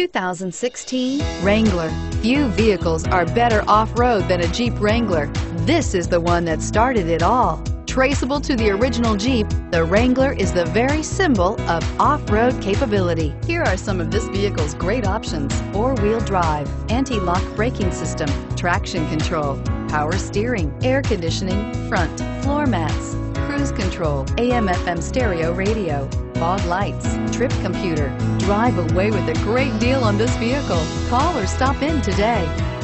2016 Wrangler. Few vehicles are better off-road than a Jeep Wrangler. This is the one that started it all. Traceable to the original Jeep, the Wrangler is the very symbol of off-road capability. Here are some of this vehicle's great options: four-wheel drive, anti-lock braking system, traction control, power steering, air conditioning, front, floor mats, cruise control, AM/FM stereo radio, fog lights, trip computer. Drive away with a great deal on this vehicle. Call or stop in today.